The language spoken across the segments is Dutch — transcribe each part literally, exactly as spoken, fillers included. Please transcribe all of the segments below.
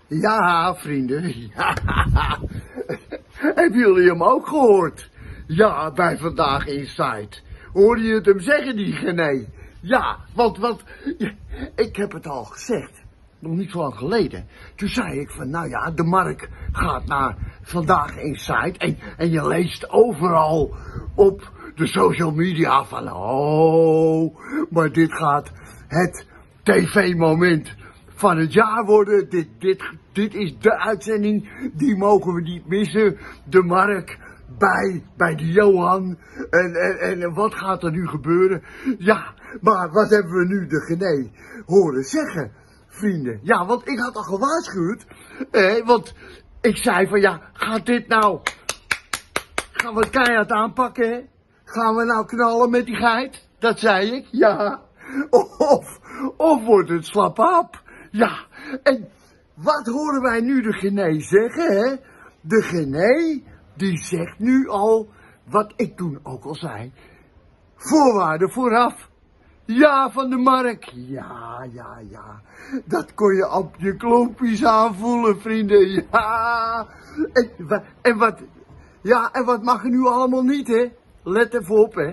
Ja, vrienden. Ja. Hebben jullie hem ook gehoord? Ja, bij Vandaag Inside. Hoorde je het hem zeggen, die Gené? Ja, want, want, ja, ik heb het al gezegd. Nog niet zo lang geleden. Toen zei ik van, nou ja, de Mark gaat naar Vandaag Inside. En, en je leest overal op de social media van, oh, maar dit gaat het tv-moment van het jaar worden. Dit, dit, dit is de uitzending, die mogen we niet missen. De Mark bij, bij de Johan. En, en, en wat gaat er nu gebeuren? Ja, maar wat hebben we nu de Gené horen zeggen, vrienden? Ja, want ik had al gewaarschuwd. Eh, want ik zei van, ja, gaat dit nou, gaan we het keihard aanpakken, hè? Gaan we nou knallen met die geit? Dat zei ik, ja. Of, of wordt het slap-ap? Ja, en wat horen wij nu de Gené zeggen, hè? De Gené, die zegt nu al, wat ik toen ook al zei, voorwaarden vooraf. Ja, van de Mark. Ja, ja, ja. Dat kon je op je klompjes aanvoelen, vrienden. Ja. En, en wat, ja, en wat mag er nu allemaal niet, hè? Let even op, hè.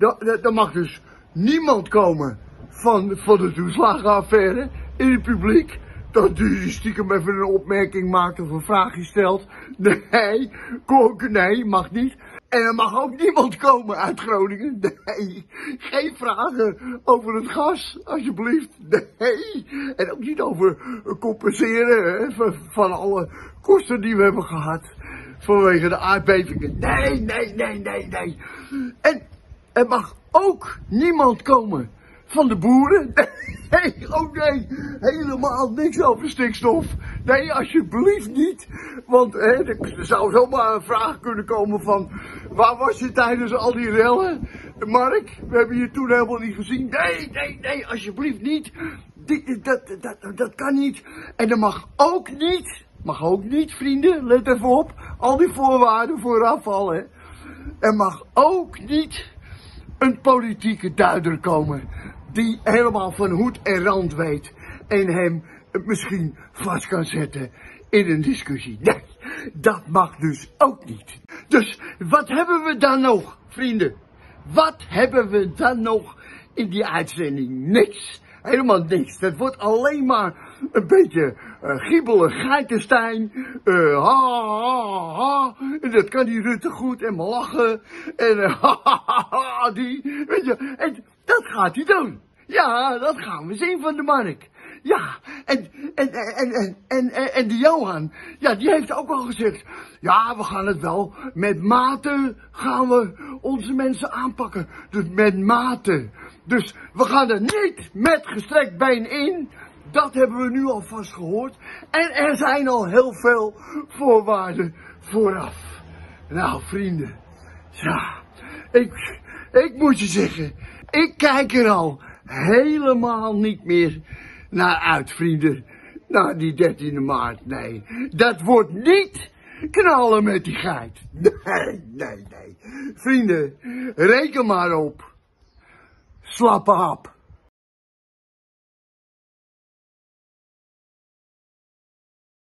Er mag dus niemand komen van, van de toeslagenaffaire in het publiek. Dat die stiekem even een opmerking maakt of een vraagje stelt. Nee, Konk, nee, mag niet. En er mag ook niemand komen uit Groningen. Nee, geen vragen over het gas, alsjeblieft. Nee, en ook niet over compenseren, hè, van, van alle kosten die we hebben gehad vanwege de aardbevingen. Nee, nee, nee, nee, nee. En er mag ook niemand komen van de boeren. Nee, oh nee, helemaal niks over stikstof. Nee, alsjeblieft niet. Want hè, er zou zomaar een vraag kunnen komen van, waar was je tijdens al die rellen? Mark, we hebben je toen helemaal niet gezien. Nee, nee, nee, alsjeblieft niet. Die, dat, dat, dat kan niet. En er mag ook niet, mag ook niet, vrienden, let even op, al die voorwaarden vooraf al, hè. Er mag ook niet een politieke duider komen die helemaal van hoed en rand weet en hem misschien vast kan zetten in een discussie. Nee, dat mag dus ook niet. Dus wat hebben we dan nog, vrienden? Wat hebben we dan nog in die uitzending? Niks. Helemaal niks. Dat wordt alleen maar een beetje uh, giebelen, geitenstein. Uh, ha, ha, ha. En dat kan die Rutte goed en maar lachen. En uh, ha, ha, ha, die. Weet je, en dat gaat hij doen. Ja, dat gaan we zien van de Mark. Ja, en, en, en, en, en, en, en die Johan, ja, die heeft ook al gezegd, ja, we gaan het wel met mate gaan we onze mensen aanpakken. Dus met mate. Dus we gaan er niet met gestrekt been in. Dat hebben we nu alvast gehoord. En er zijn al heel veel voorwaarden vooraf. Nou, vrienden, ja, ik, ik moet je zeggen, ik kijk er al helemaal niet meer naar uit, vrienden. Naar die dertiende maart, nee. Dat wordt niet knallen met die geit. Nee, nee, nee. Vrienden, reken maar op. Slappe hap.